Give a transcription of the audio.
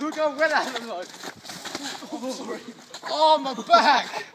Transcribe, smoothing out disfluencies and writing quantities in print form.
We're going well out of the mud. Oh, sorry. Oh, my back!